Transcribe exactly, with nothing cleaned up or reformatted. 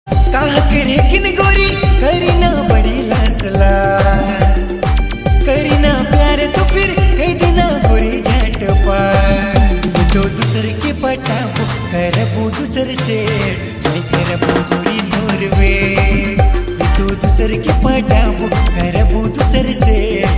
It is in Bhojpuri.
कहा करे किन गोरी करीना बड़ी लासला, करीना प्यार तो फिर कई दिना गोरी झटपा। तो दूसर के पटाबो करबो दूसर से करबो गोरी नोरवे। तो दूसर के पटाबो करबो दूसर से